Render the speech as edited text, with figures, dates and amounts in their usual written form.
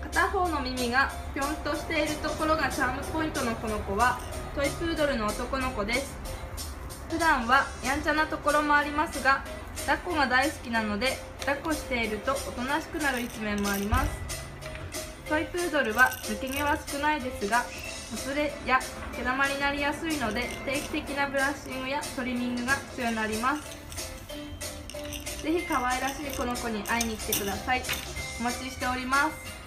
片方の耳がぴょんとしているところがチャームポイントのこの子はトイプードルの男の子です。普段はやんちゃなところもありますが、抱っこが大好きなので抱っこしているとおとなしくなる一面もあります。トイプードルは抜け毛は少ないですが、ほつれや毛玉になりやすいので定期的なブラッシングやトリミングが必要になります。ぜひ可愛らしいこの子に会いに来てください。お待ちしております。